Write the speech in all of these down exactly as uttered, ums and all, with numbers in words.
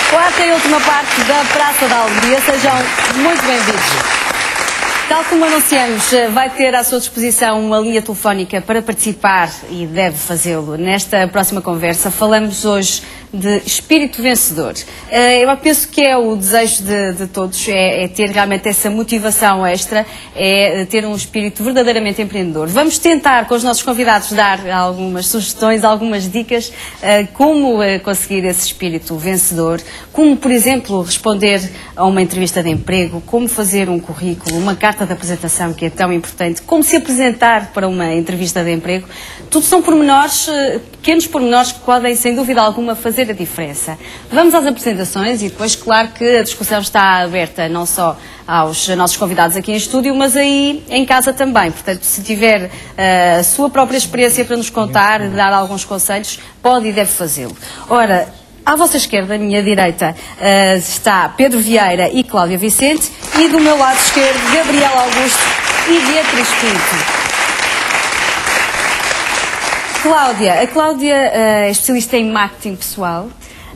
Quarta e última parte da Praça da Alegria. Sejam muito bem-vindos. Tal como anunciamos, vai ter à sua disposição uma linha telefónica para participar e deve fazê-lo. Nesta próxima conversa falamos hoje de espírito vencedor. Eu penso que é o desejo de, de todos, é, é ter realmente essa motivação extra, é ter um espírito verdadeiramente empreendedor. Vamos tentar com os nossos convidados dar algumas sugestões, algumas dicas como conseguir esse espírito vencedor, como, por exemplo, responder a uma entrevista de emprego, como fazer um currículo, uma carta de apresentação, que é tão importante, como se apresentar para uma entrevista de emprego. Tudo são pormenores, pequenos pormenores que podem, sem dúvida alguma, fazer a diferença. Vamos às apresentações e depois, claro que a discussão está aberta não só aos nossos convidados aqui em estúdio, mas aí em casa também. Portanto, se tiver uh, a sua própria experiência para nos contar, dar alguns conselhos, pode e deve fazê-lo. Ora, à vossa esquerda, à minha direita, uh, está Pedro Vieira e Cláudia Vicente, e do meu lado esquerdo, Gabriel Augusto e Beatriz Pinto. Cláudia, a Cláudia uh, é especialista em marketing pessoal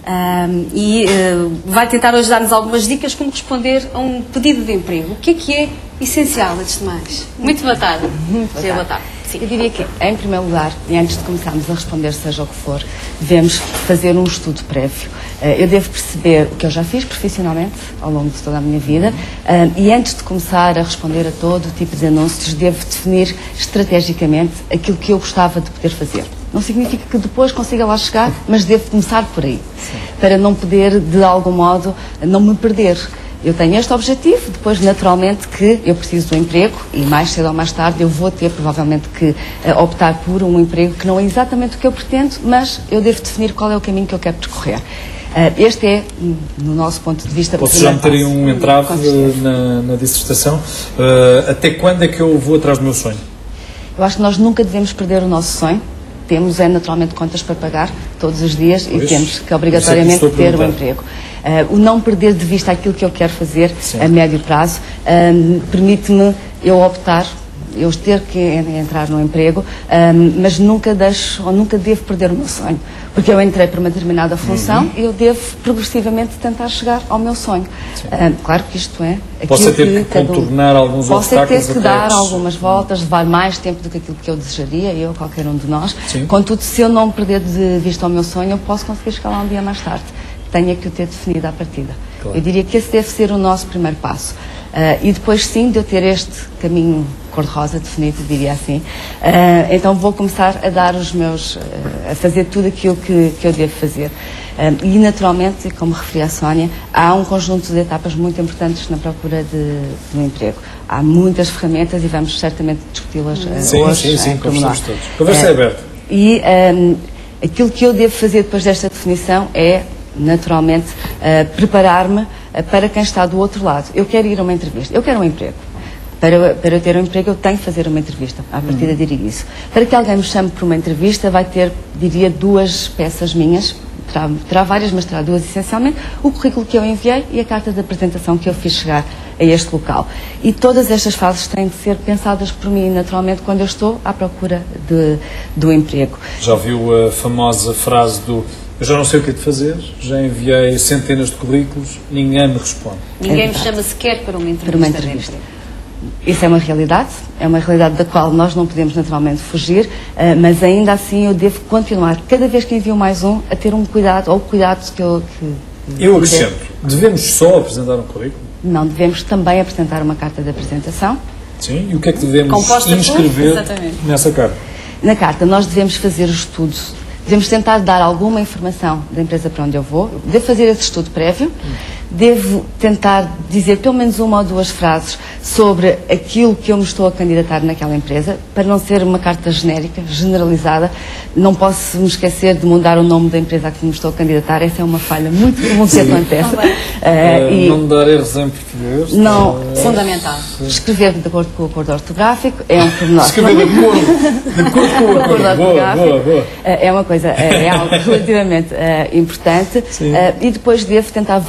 um, e uh, vai tentar hoje dar-nos algumas dicas como responder a um pedido de emprego. O que é que é essencial, antes de mais? Muito boa tarde. Muito boa tarde. Boa tarde. Sim. Eu diria que, em primeiro lugar, e antes de começarmos a responder seja o que for, devemos fazer um estudo prévio. Eu devo perceber o que eu já fiz profissionalmente ao longo de toda a minha vida e antes de começar a responder a todo tipo de anúncios, devo definir estrategicamente aquilo que eu gostava de poder fazer. Não significa que depois consiga lá chegar, mas devo começar por aí, sim, para não poder, de algum modo, não me perder. Eu tenho este objetivo, depois naturalmente que eu preciso do emprego e mais cedo ou mais tarde eu vou ter provavelmente que uh, optar por um emprego que não é exatamente o que eu pretendo, mas eu devo definir qual é o caminho que eu quero percorrer. Uh, este é, no nosso ponto de vista... Posso já meter um entrave na, na dissertação? Uh, até quando é que eu vou atrás do meu sonho? Eu acho que nós nunca devemos perder o nosso sonho. Temos, é naturalmente, contas para pagar todos os dias pois, e temos que obrigatoriamente que ter um emprego. Uh, o não perder de vista aquilo que eu quero fazer sim, a médio prazo um, permite-me eu optar, eu ter que entrar no emprego, um, mas nunca deixo ou nunca devo perder o meu sonho. Porque eu entrei para uma determinada função uhum, e eu devo progressivamente tentar chegar ao meu sonho. Uh, claro que isto é... Posso ter que contornar um, alguns obstáculos. Posso ter que dar algumas voltas, levar mais tempo do que aquilo que eu desejaria, eu, qualquer um de nós. Sim. Contudo, se eu não perder de vista o meu sonho, eu posso conseguir chegar lá um dia mais tarde. Tenha que o ter definido à partida. Claro. Eu diria que esse deve ser o nosso primeiro passo. Uh, e depois, sim, de eu ter este caminho cor-de-rosa definido, diria assim, uh, então vou começar a dar os meus, uh, a fazer tudo aquilo que, que eu devo fazer. Um, e, naturalmente, como referi à Sónia, há um conjunto de etapas muito importantes na procura de, de um emprego. Há muitas ferramentas e vamos certamente discuti-las uh, sim, hoje. Sim, sim, sim, conversamos todos. A conversa é aberta. E um, aquilo que eu devo fazer depois desta definição é, naturalmente, uh, preparar-me uh, para quem está do outro lado. Eu quero ir a uma entrevista, eu quero um emprego. Para, para eu ter um emprego, eu tenho que fazer uma entrevista. À partida, diria isso. Para que alguém me chame para uma entrevista, vai ter, diria, duas peças minhas. Terá, terá várias, mas terá duas essencialmente. O currículo que eu enviei e a carta de apresentação que eu fiz chegar a este local. E todas estas fases têm de ser pensadas por mim, naturalmente, quando eu estou à procura de, do emprego. Já ouviu a famosa frase do... Eu já não sei o que é de fazer, já enviei centenas de currículos, ninguém me responde. Ninguém é me chama sequer para uma entrevista. Para uma entrevista. Isso é uma realidade, é uma realidade da qual nós não podemos naturalmente fugir, mas ainda assim eu devo continuar, cada vez que envio mais um, a ter um cuidado, ou o cuidado que eu... Que, eu acrescento, devemos só apresentar um currículo? Não, devemos também apresentar uma carta de apresentação. Sim, e o que é que devemos composta inscrever por... nessa carta? Na carta nós devemos fazer o estudo. Devemos tentar dar alguma informação da empresa para onde eu vou. Devo fazer esse estudo prévio. Devo tentar dizer pelo menos uma ou duas frases sobre aquilo que eu me estou a candidatar naquela empresa, para não ser uma carta genérica, generalizada. Não posso me esquecer de mudar o nome da empresa a que me estou a candidatar. Essa é uma falha muito comum que acontece. Uh, e não dar erros em português. Não. Uh, fundamental. Escrever de acordo com o acordo ortográfico é um pormenor. Escrever de acordo, de acordo com o acordo ortográfico. Boa, boa, boa. É uma coisa, é algo relativamente uh, importante. Uh, e depois devo tentar valorizar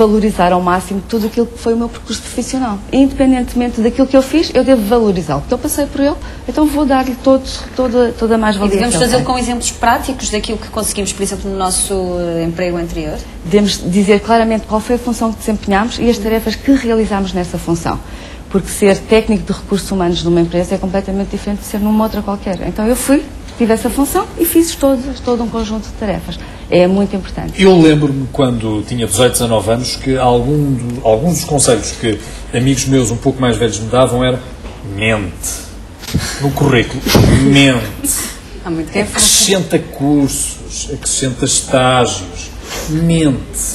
valorizar ao máximo tudo aquilo que foi o meu percurso profissional. Independentemente daquilo que eu fiz, eu devo valorizá-lo, porque eu passei por ele, então vou dar-lhe todo, toda, toda a mais-valia. E devemos fazê-lo com exemplos práticos daquilo que conseguimos, por exemplo, no nosso emprego anterior? Devemos dizer claramente qual foi a função que desempenhámos e as tarefas que realizámos nessa função. Porque ser técnico de recursos humanos numa empresa é completamente diferente de ser numa outra qualquer. Então eu fui, tive essa função e fiz todo, todo um conjunto de tarefas. É muito importante. Eu lembro-me, quando tinha dezoito, dezanove anos, que algum do, alguns dos conselhos que amigos meus um pouco mais velhos me davam era mente. No currículo, mente. Há muito tempo. Acrescenta cursos, acrescenta estágios, mente.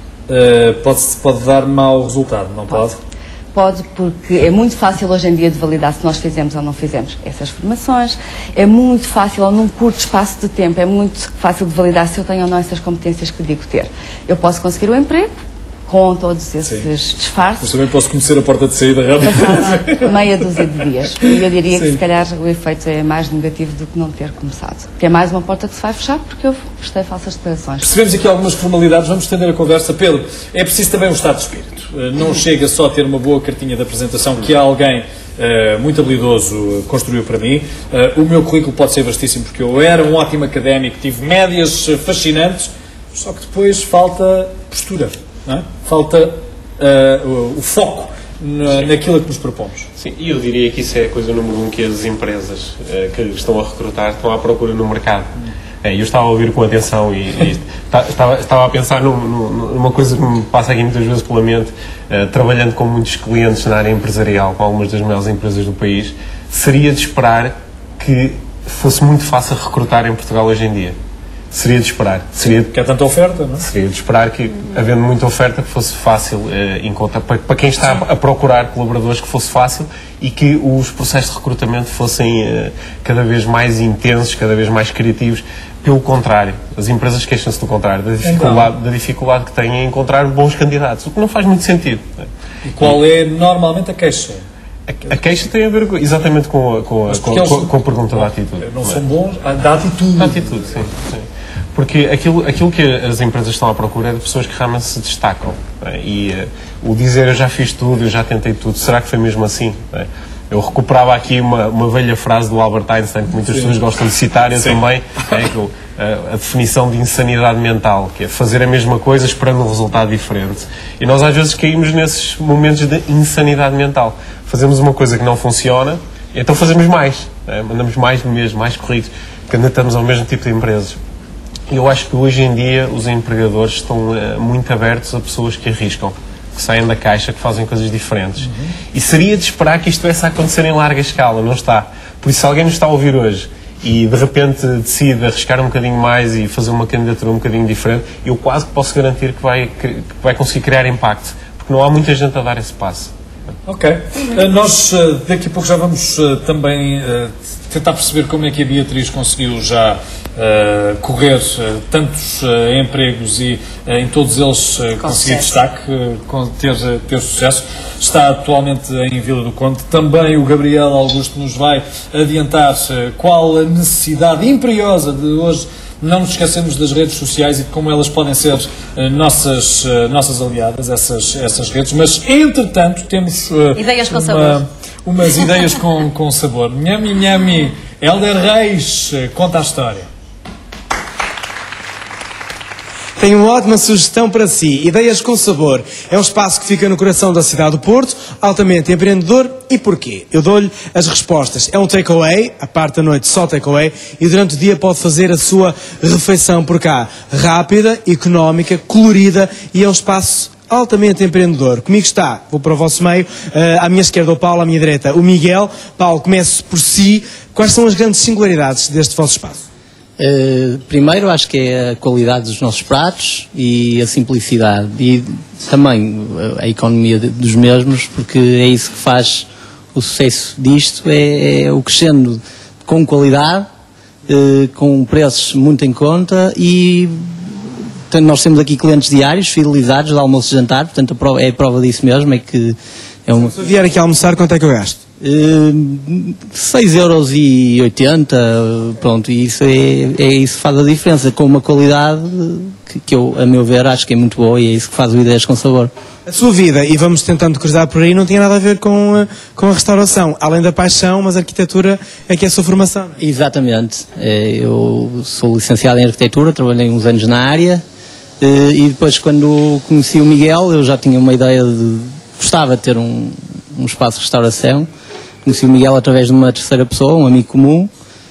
Uh, pode, pode dar mau resultado, não pode? Pode. Pode, porque é muito fácil hoje em dia de validar se nós fizemos ou não fizemos essas formações, é muito fácil, ou num curto espaço de tempo, é muito fácil de validar se eu tenho ou não essas competências que digo ter. Eu posso conseguir o emprego com todos esses Sim. disfarces. Mas também posso conhecer a porta de saída realmente. Passava meia dúzia de dias. E eu diria Sim. que se calhar o efeito é mais negativo do que não ter começado. Que é mais uma porta que se vai fechar porque eu prestei falsas declarações. Percebemos aqui algumas formalidades, vamos estender a conversa. Pedro, é preciso também um estado de espírito. Não chega só a ter uma boa cartinha de apresentação que alguém uh, muito habilidoso construiu para mim. Uh, o meu currículo pode ser vastíssimo porque eu era um ótimo académico, tive médias fascinantes, só que depois falta postura. Não é? Falta uh, o, o foco na, naquilo que nos propomos. Sim, e eu diria que isso é a coisa número um que as empresas uh, que estão a recrutar estão à procura no mercado. Hum. É, eu estava a ouvir com atenção e, e estava, estava a pensar num, numa coisa que me passa aqui muitas vezes pela mente, uh, trabalhando com muitos clientes na área empresarial, com algumas das maiores empresas do país, seria de esperar que fosse muito fácil recrutar em Portugal hoje em dia. Seria de esperar. Seria, que há tanta oferta, não é? Seria de esperar que, havendo muita oferta, que fosse fácil uh, encontrar, para, para quem está a, a procurar colaboradores, que fosse fácil e que os processos de recrutamento fossem uh, cada vez mais intensos, cada vez mais criativos. Pelo contrário, as empresas queixam-se do contrário, da dificuldade, da dificuldade que têm em encontrar bons candidatos, o que não faz muito sentido. E qual é normalmente a queixa? A, a queixa tem a ver com, exatamente com a, com, a, com, eles, com, com a pergunta da atitude. Não são bons, da atitude. Da atitude, sim. sim. Porque aquilo, aquilo que as empresas estão à procura é de pessoas que realmente se destacam. Né? E uh, o dizer eu já fiz tudo, eu já tentei tudo, será que foi mesmo assim? Né? Eu recuperava aqui uma, uma velha frase do Albert Einstein, que muitas Sim. pessoas gostam de citar, eu Sim. também, né? que, uh, a definição de insanidade mental, que é fazer a mesma coisa esperando um resultado diferente. E nós às vezes caímos nesses momentos de insanidade mental. Fazemos uma coisa que não funciona, então fazemos mais. Né? Mandamos mais do mesmo, mais currículos, candidatamos ao mesmo tipo de empresas. Eu acho que hoje em dia os empregadores estão uh, muito abertos a pessoas que arriscam, que saem da caixa, que fazem coisas diferentes. Uhum. E seria de esperar que isto estivesse a acontecer em larga escala, não está. Por isso, se alguém nos está a ouvir hoje e de repente decide arriscar um bocadinho mais e fazer uma candidatura um bocadinho diferente, eu quase que posso garantir que vai, que vai conseguir criar impacto, porque não há muita gente a dar esse passo. Ok. Uh, nós uh, daqui a pouco já vamos uh, também uh, tentar perceber como é que a Beatriz conseguiu já uh, correr uh, tantos uh, empregos e uh, em todos eles uh, conseguir destaque, uh, com ter, ter sucesso. Está atualmente em Vila do Conde. Também o Gabriel Augusto nos vai adiantar uh, qual a necessidade imperiosa de hoje não nos esquecemos das redes sociais e de como elas podem ser uh, nossas, uh, nossas aliadas, essas, essas redes, mas entretanto temos uh, ideias com uma, sabor. umas ideias com, com sabor. Nhami, nhami, Helder Reis, uh, conta a história. Tenho uma ótima sugestão para si. Ideias com Sabor. É um espaço que fica no coração da cidade do Porto, altamente empreendedor. E porquê? Eu dou-lhe as respostas. É um takeaway, a parte da noite só takeaway, e durante o dia pode fazer a sua refeição por cá. Rápida, económica, colorida, e é um espaço altamente empreendedor. Comigo está, vou para o vosso meio, uh, à minha esquerda o Paulo, à minha direita o Miguel. Paulo, comece por si. Quais são as grandes singularidades deste vosso espaço? Uh, primeiro acho que é a qualidade dos nossos pratos e a simplicidade e também a economia de, dos mesmos, porque é isso que faz o sucesso disto, é, é o crescendo com qualidade, uh, com preços muito em conta e portanto, nós temos aqui clientes diários, fidelizados, de almoço e jantar, portanto a prova, é a prova disso mesmo, é que é uma... Se eu vier aqui almoçar, quanto é que eu gasto? Uh, seis euros e oitenta, pronto, e isso é, é isso que faz a diferença, com uma qualidade que, que eu, a meu ver, acho que é muito boa, e é isso que faz o Ideias com Sabor. A sua vida, e vamos tentando cruzar por aí, não tinha nada a ver com, com a restauração, além da paixão, mas a arquitetura é que é a sua formação. Exatamente, eu sou licenciado em arquitetura, trabalhei uns anos na área, e depois quando conheci o Miguel, eu já tinha uma ideia de, gostava de ter um, um espaço de restauração. Conheci o Miguel através de uma terceira pessoa, um amigo comum,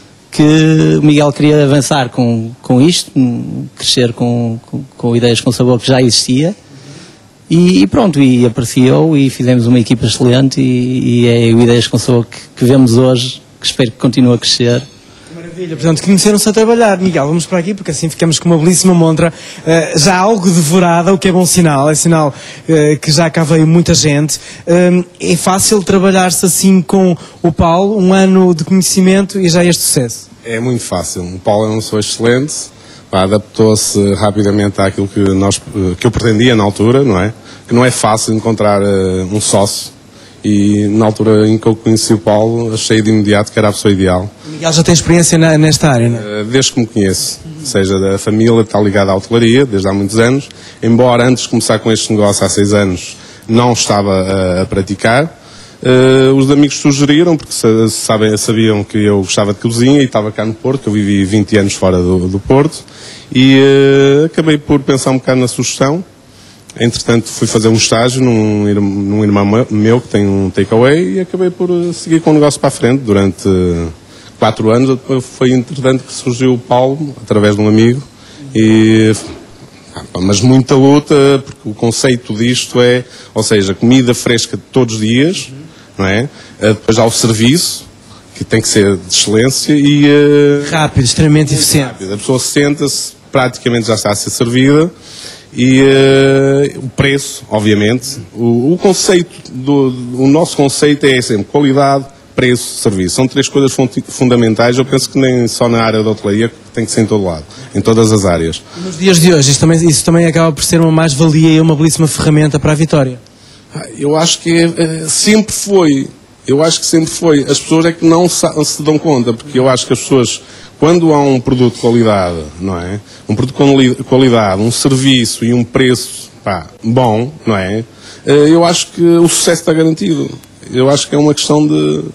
que o Miguel queria avançar com, com isto, crescer com, com, com Ideias com Sabor que já existia, e, e pronto, e apareceu e fizemos uma equipa excelente, e, e é o Ideias com Sabor que, que vemos hoje, que espero que continue a crescer. Maravilha, portanto, conheceram-se a trabalhar. Miguel, vamos para aqui, porque assim ficamos com uma belíssima montra, uh, já algo devorada, o que é bom sinal, é sinal uh, que já cá veio muita gente. Uh, é fácil trabalhar-se assim com o Paulo, um ano de conhecimento e já este sucesso? É muito fácil. O Paulo é uma pessoa excelente, adaptou-se rapidamente àquilo que, nós, que eu pretendia na altura, não é? Que não é fácil encontrar uh, um sócio. E na altura em que eu conheci o Paulo, achei de imediato que era a pessoa ideal. O Miguel já tem experiência na, nesta área, não é? Desde que me conheço, ou seja, da família está ligada à hotelaria, desde há muitos anos, embora antes de começar com este negócio há seis anos não estava a, a praticar. Uh, os amigos sugeriram, porque sabem, sabiam que eu gostava de cozinha e estava cá no Porto, eu vivi vinte anos fora do, do Porto, e uh, acabei por pensar um bocado na sugestão. Entretanto, fui fazer um estágio num, num irmão meu que tem um takeaway e acabei por seguir com o negócio para a frente durante quatro anos. Depois foi entretanto que surgiu o Paulo, através de um amigo, e, mas muita luta, porque o conceito disto é, ou seja, comida fresca todos os dias, não é? Depois há o serviço, que tem que ser de excelência e... Rápido, extremamente eficiente. Rápido. A pessoa senta-se, praticamente já está a ser servida. E uh, o preço, obviamente, o, o conceito, do, o nosso conceito é sempre qualidade, preço, serviço. São três coisas fundamentais, eu penso que nem só na área da hotelaria, tem que ser em todo lado, em todas as áreas. Nos dias de hoje, isso também, isso também acaba por ser uma mais-valia e uma belíssima ferramenta para a vitória. Eu acho que é, sempre foi, eu acho que sempre foi. As pessoas é que não se dão conta, porque eu acho que as pessoas... Quando há um produto de qualidade, não é? Um produto de qualidade, um serviço e um preço, pá, bom, não é? Eu acho que o sucesso está garantido. Eu acho que é uma questão de...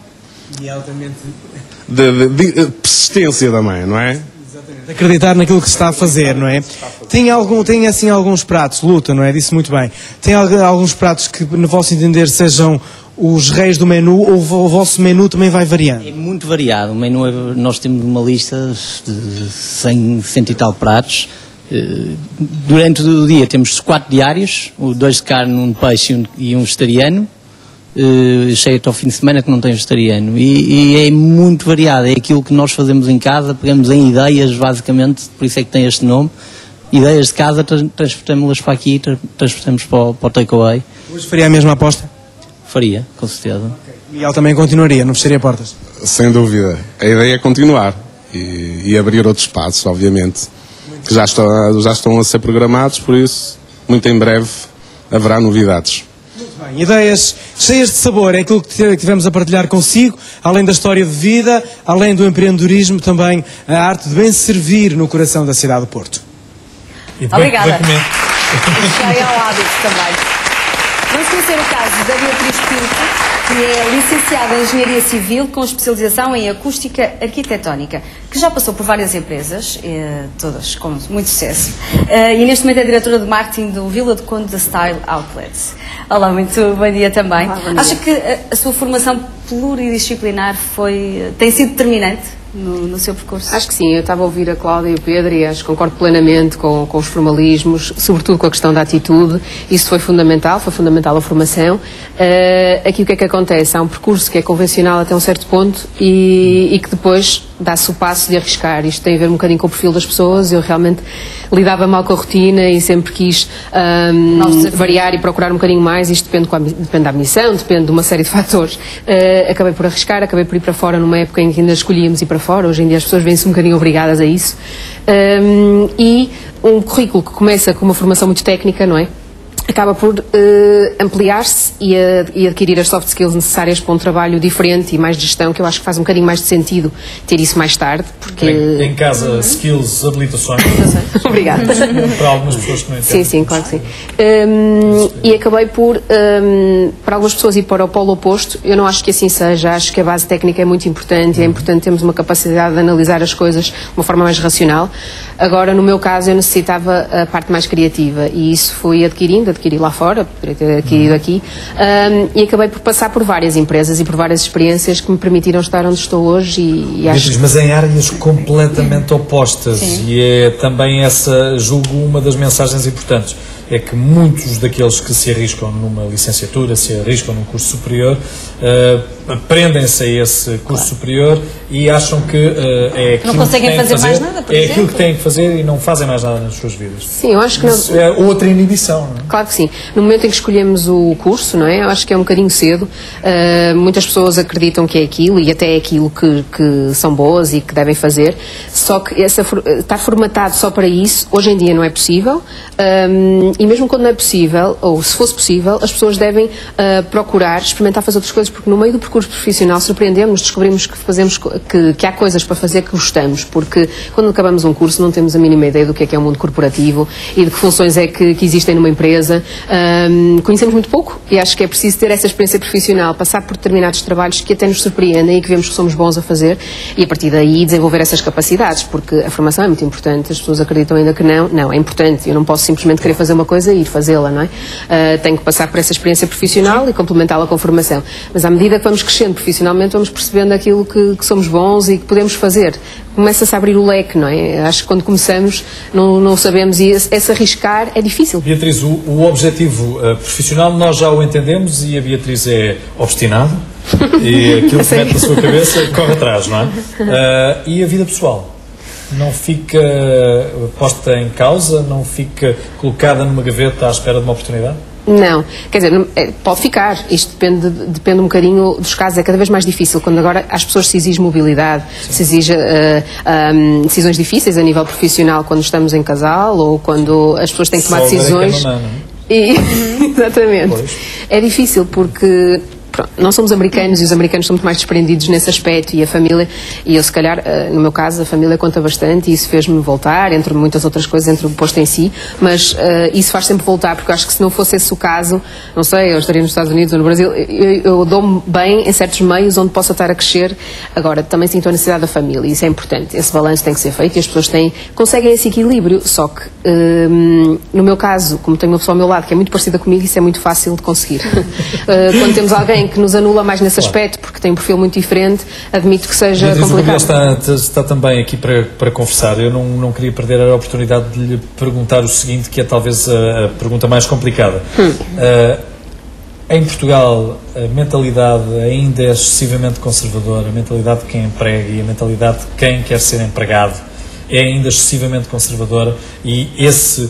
E altamente... De, de, de persistência também, não é? Exatamente. Acreditar naquilo que se está a fazer, não é? Tem, algum, tem assim alguns pratos, luta, não é? Disse muito bem. Tem alguns pratos que, no vosso entender, sejam... os reis do menu, ou o vosso menu também vai variando? É muito variado. O menu, é, nós temos uma lista de cem, cento e tal pratos. Durante o dia temos quatro diários, dois de carne, um de peixe e um, e um vegetariano, exceto ao fim de semana que não tem vegetariano. E, e é muito variado. É aquilo que nós fazemos em casa, pegamos em ideias, basicamente, por isso é que tem este nome. Ideias de casa, transportamos-las para aqui, transportamos para o, para o takeaway. Hoje faria a mesma aposta? Faria, com certeza. Okay. Miguel também continuaria, não fecharia portas? Sem dúvida. A ideia é continuar e, e abrir outros espaços, obviamente, muito que já estão, já estão a ser programados, por isso, muito em breve, haverá novidades. Muito bem. Ideias cheias de sabor, é aquilo que tivemos a partilhar consigo, além da história de vida, além do empreendedorismo, também a arte de bem servir no coração da cidade do Porto. Obrigada. Já é ao hábito também. Vamos conhecer o caso da Beatriz Pinto, que é licenciada em Engenharia Civil com especialização em Acústica Arquitetónica, que já passou por várias empresas, eh, todas com muito sucesso, eh, e neste momento é diretora de marketing do Vila do Conde da Style Outlets. Olá, muito bom dia também. Olá, bom dia. Acha que a, a sua formação pluridisciplinar foi, tem sido determinante no, no seu percurso? Acho que sim, eu estava a ouvir a Cláudia e o Pedro e acho que concordo plenamente com, com os formalismos, sobretudo com a questão da atitude. Isso foi fundamental, foi fundamental a formação. Uh, aqui o que é que acontece? Há um percurso que é convencional até um certo ponto e, e que depois dá-se o passo de arriscar. Isto tem a ver um bocadinho com o perfil das pessoas. Eu realmente lidava mal com a rotina e sempre quis um, variar e procurar um bocadinho mais. Isto depende, com a, depende da missão, depende de uma série de fatores. Uh, acabei por arriscar, acabei por ir para fora numa época em que ainda escolhíamos ir para fora. Hoje em dia as pessoas vêm-se um bocadinho obrigadas a isso. Um, e um currículo que começa com uma formação muito técnica, não é? Acaba por uh, ampliar-se e, a, e adquirir as soft skills necessárias para um trabalho diferente e mais de gestão, que eu acho que faz um bocadinho mais de sentido ter isso mais tarde, porque... Em, em casa, skills, habilitações. Obrigada. Para algumas pessoas que não entendem. Sim, sim, claro que sim. Um, e acabei por, um, para algumas pessoas, ir para o polo oposto. Eu não acho que assim seja, acho que a base técnica é muito importante, é importante termos uma capacidade de analisar as coisas de uma forma mais racional. Agora, no meu caso, eu necessitava a parte mais criativa e isso fui adquirindo, adquiri lá fora, poderia ter adquirido aqui, um, e acabei por passar por várias empresas e por várias experiências que me permitiram estar onde estou hoje e, e acho... Mas em áreas completamente opostas. Sim. E é também essa, julgo, uma das mensagens importantes. É que muitos daqueles que se arriscam numa licenciatura, se arriscam num curso superior, uh, prendem-se a esse curso claro. superior e acham que uh, é aquilo não conseguem que têm fazer, que fazer, mais nada, por é exemplo. aquilo que têm que fazer e não fazem mais nada nas suas vidas. Sim, eu acho que Isso não... é outra inibição, não é? Claro que sim. No momento em que escolhemos o curso, não é? Eu acho que é um bocadinho cedo. Uh, muitas pessoas acreditam que é aquilo e até é aquilo que, que são boas e que devem fazer. Só que essa, estar formatado só para isso, hoje em dia não é possível. Um, e mesmo quando não é possível, ou se fosse possível, as pessoas devem uh, procurar experimentar fazer outras coisas, porque no meio do percurso profissional surpreendemos, descobrimos que, fazemos, que, que há coisas para fazer que gostamos, porque quando acabamos um curso não temos a mínima ideia do que é que é o mundo corporativo e de que funções é que, que existem numa empresa. Um, conhecemos muito pouco e acho que é preciso ter essa experiência profissional, passar por determinados trabalhos que até nos surpreendem e que vemos que somos bons a fazer e a partir daí desenvolver essas capacidades, porque a formação é muito importante. As pessoas acreditam ainda que não, não, é importante, eu não posso simplesmente querer fazer uma coisa e ir fazê-la, não é? Uh, tenho que passar por essa experiência profissional e complementá-la com formação. Mas à medida que vamos crescendo profissionalmente, vamos percebendo aquilo que, que somos bons e que podemos fazer. Começa-se a abrir o leque, não é? Acho que quando começamos não, não sabemos e esse, esse arriscar é difícil. Beatriz, o, o objetivo uh, profissional nós já o entendemos e a Beatriz é obstinada e aquilo que mete na sua cabeça corre atrás, não é? Uh, e a vida pessoal? Não fica posta em causa? Não fica colocada numa gaveta à espera de uma oportunidade? Não, quer dizer, pode ficar, isto depende, depende um bocadinho dos casos, é cada vez mais difícil, quando agora às pessoas se exige mobilidade, sim, se exige uh, um, decisões difíceis a nível profissional quando estamos em casal ou quando as pessoas têm que tomar Só decisões. Não, não. E, exatamente. Pois. É difícil porque... Pronto, não somos americanos e os americanos são muito mais desprendidos nesse aspecto e a família, e eu se calhar, no meu caso, a família conta bastante e isso fez-me voltar, entre muitas outras coisas, entre o posto em si, mas uh, isso faz sempre voltar, porque eu acho que se não fosse esse o caso, não sei, eu estaria nos Estados Unidos ou no Brasil, eu, eu dou-me bem em certos meios onde possa estar a crescer. Agora, também sinto a necessidade da família e isso é importante, esse balanço tem que ser feito e as pessoas têm, conseguem esse equilíbrio, só que um, no meu caso, como tenho uma pessoa ao meu lado que é muito parecida comigo, isso é muito fácil de conseguir. uh, quando temos alguém que nos anula mais nesse aspecto, porque tem um perfil muito diferente, admito que seja Beatriz, complicado. O Gabriel está, está também aqui para, para conversar. Eu não, não queria perder a oportunidade de lhe perguntar o seguinte, que é talvez a, a pergunta mais complicada. Hum. Uh, em Portugal, a mentalidade ainda é excessivamente conservadora, a mentalidade de quem emprega e a mentalidade de quem quer ser empregado é ainda excessivamente conservadora e esse, uh,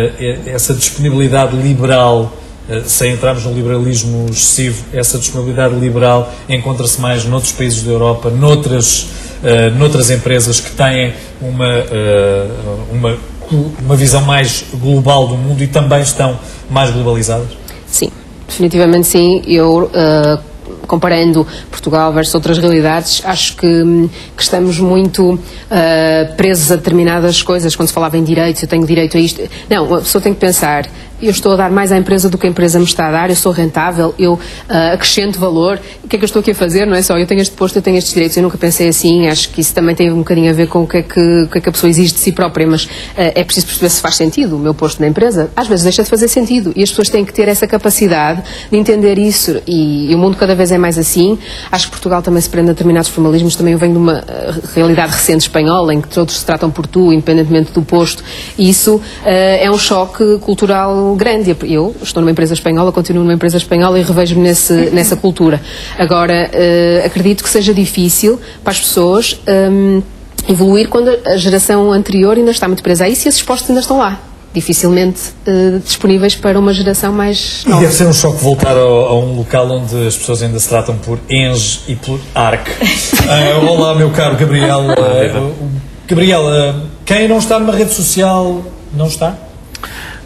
essa disponibilidade liberal, sem entrarmos no liberalismo excessivo, essa disponibilidade liberal encontra-se mais noutros países da Europa, noutras, uh, noutras empresas que têm uma, uh, uma, uma visão mais global do mundo e também estão mais globalizadas? Sim, definitivamente sim. Eu, uh, comparando Portugal versus outras realidades, acho que, que estamos muito uh, presos a determinadas coisas. Quando se falava em direitos, eu tenho direito a isto. Não, a pessoa tem que pensar, eu estou a dar mais à empresa do que a empresa me está a dar, eu sou rentável, eu uh, acrescento valor, o que é que eu estou aqui a fazer, não é só eu tenho este posto, eu tenho estes direitos. Eu nunca pensei assim, acho que isso também tem um bocadinho a ver com o que é que, o que, é que a pessoa exige de si própria, mas uh, é preciso perceber se faz sentido o meu posto na empresa. Às vezes deixa de fazer sentido e as pessoas têm que ter essa capacidade de entender isso e, e o mundo cada vez é mais assim. Acho que Portugal também se prende a determinados formalismos, também eu venho de uma uh, realidade recente espanhola, em que todos se tratam por tu, independentemente do posto, e isso uh, é um choque cultural grande. Eu estou numa empresa espanhola, continuo numa empresa espanhola e revejo-me nesse, nessa cultura. Agora, uh, acredito que seja difícil para as pessoas um, evoluir quando a geração anterior ainda está muito presa a isso e esses postos ainda estão lá, dificilmente uh, disponíveis para uma geração mais nova. E deve ser um choque voltar a, a um local onde as pessoas ainda se tratam por Enge e por Arc. uh, olá, meu caro Gabriel. Uh, Gabriel, uh, quem não está numa rede social, não está?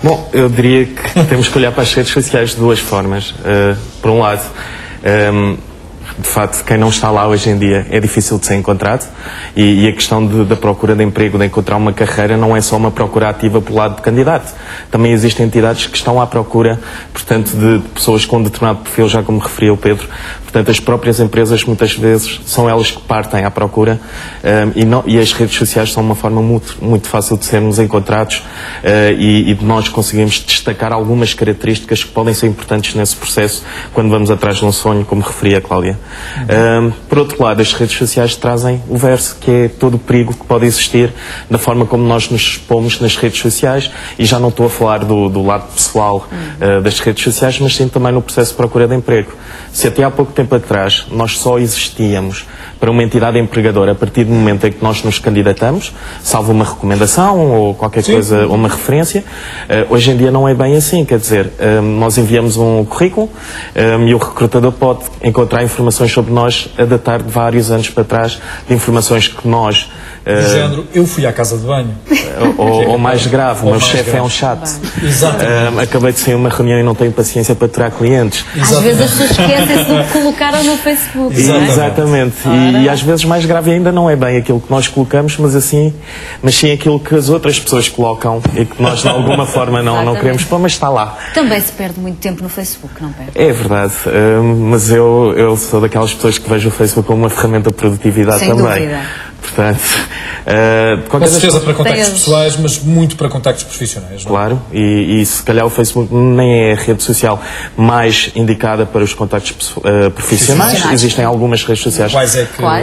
Bom, eu diria que temos que olhar para as redes sociais de duas formas. Uh, por um lado, um, de facto, quem não está lá hoje em dia é difícil de ser encontrado e, e a questão de, da procura de emprego, de encontrar uma carreira, não é só uma procura ativa pelo lado de candidato. Também existem entidades que estão à procura, portanto, de, de pessoas com um determinado perfil, já como referia o Pedro. Portanto, as próprias empresas, muitas vezes, são elas que partem à procura um, e, não, e as redes sociais são uma forma muito, muito fácil de sermos encontrados uh, e, e de nós conseguirmos destacar algumas características que podem ser importantes nesse processo quando vamos atrás de um sonho, como referia a Cláudia. Uhum. Um, por outro lado, as redes sociais trazem o verso, que é todo o perigo que pode existir da forma como nós nos expomos nas redes sociais, e já não estou a falar do, do lado pessoal uh, das redes sociais, mas sim também no processo de procura de emprego. Se até há pouco tempo atrás nós só existíamos para uma entidade empregadora a partir do momento em que nós nos candidatamos, salvo uma recomendação ou qualquer Sim. coisa, ou uma referência, uh, hoje em dia não é bem assim, quer dizer, uh, nós enviamos um currículo uh, e o recrutador pode encontrar informações sobre nós a datar de vários anos para trás, de informações que nós... Uh, do género, eu fui à casa de banho. Ou, ou mais grave, o meu chefe é um chato. Uh, acabei de sair de uma reunião e não tenho paciência para aturar clientes. Às vezes as pessoas esquecem-se do que colocaram no Facebook. Exatamente. Exatamente. E, e às vezes mais grave ainda não é bem aquilo que nós colocamos, mas assim, mas sim aquilo que as outras pessoas colocam e que nós de alguma forma não, não queremos pôr, mas está lá. Também se perde muito tempo no Facebook, não perde? É verdade, uh, mas eu, eu sou daquelas pessoas que vejo o Facebook como uma ferramenta de produtividade Sem também. Dúvida. Portanto, uh, de com certeza para contactos pessoais, mas muito para contactos profissionais. Não? Claro, e, e se calhar o Facebook nem é a rede social mais indicada para os contactos uh, profissionais. profissionais. Existem algumas redes sociais. Quais é que... Uh,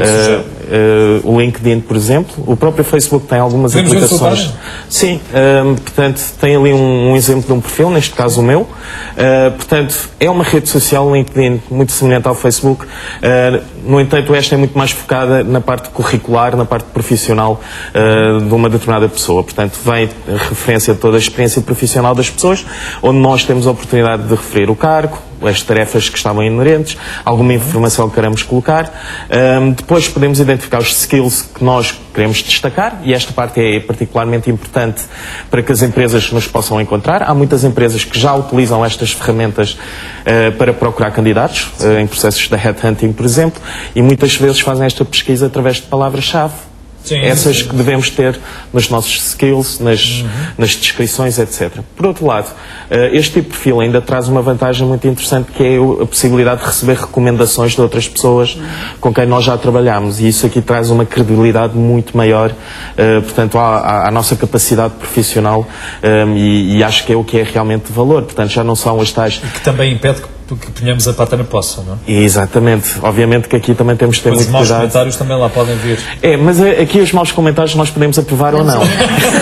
uh, o LinkedIn, por exemplo. O próprio Facebook tem algumas Podemos aplicações. Sim, uh, portanto, tem ali um, um exemplo de um perfil, neste caso o meu. Uh, portanto, é uma rede social, o LinkedIn, muito semelhante ao Facebook. Uh, no entanto, esta é muito mais focada na parte curricular, na parte profissional uh, de uma determinada pessoa. Portanto, vem a referência de toda a experiência profissional das pessoas, onde nós temos a oportunidade de referir o cargo, as tarefas que estavam inerentes, alguma informação que queremos colocar. Um, depois podemos identificar os skills que nós queremos destacar, e esta parte é particularmente importante para que as empresas nos possam encontrar. Há muitas empresas que já utilizam estas ferramentas uh, para procurar candidatos, uh, em processos de headhunting, por exemplo, e muitas vezes fazem esta pesquisa através de palavras-chave. Sim, essas sim. que devemos ter nos nossos skills, nas, uhum. nas descrições, etcétera. Por outro lado, este tipo de perfil ainda traz uma vantagem muito interessante, que é a possibilidade de receber recomendações de outras pessoas uhum. com quem nós já trabalhamos, e isso aqui traz uma credibilidade muito maior, uh, portanto, à, à, à nossa capacidade profissional, um, e, e acho que é o que é realmente de valor. Portanto, já não são as tais... E que também impede que que ponhamos a pata na poça, não é? Exatamente. Obviamente que aqui também temos que ter mas muito cuidado. Os maus comentários também lá podem vir. É, mas aqui os maus comentários nós podemos aprovar ou não.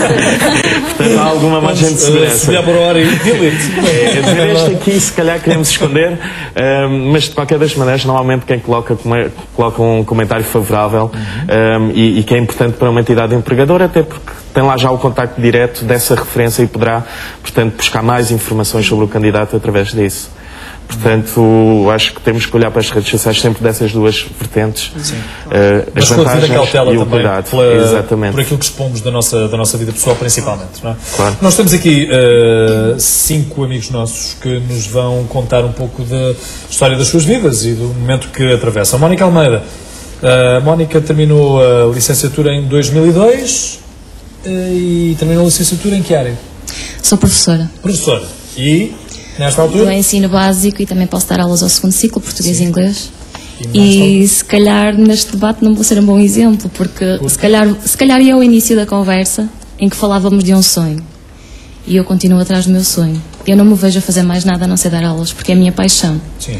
Portanto, há alguma margem de segurança. Uh, por hora e delete. É, dizer, este aqui se calhar queremos esconder, um, mas de qualquer das maneiras, normalmente quem coloca, coloca um comentário favorável, uhum. um, e, e que é importante para uma entidade empregadora, até porque tem lá já o contacto direto dessa referência e poderá, portanto, buscar mais informações sobre o candidato através disso. Portanto, acho que temos que olhar para as redes sociais sempre dessas duas vertentes. Sim. Uh, as Mas vantagens cautela e o também cuidado. Pela, Exatamente. por aquilo que expomos da nossa, da nossa vida pessoal, principalmente. Não é? Claro. Nós temos aqui uh, cinco amigos nossos que nos vão contar um pouco da história das suas vidas e do momento que atravessam. A Mónica Almeida. A uh, Mónica terminou a licenciatura em dois mil e dois uh, e terminou a licenciatura em que área? Sou professora. Professora. E... Nesta altura? Do ensino básico, e também posso dar aulas ao segundo ciclo, português Sim. e inglês. E, e se calhar neste debate não vou ser um bom exemplo, porque Por... se calhar, se calhar é o início da conversa em que falávamos de um sonho. E eu continuo atrás do meu sonho. Eu não me vejo a fazer mais nada a não ser dar aulas, porque é a minha paixão. Sim.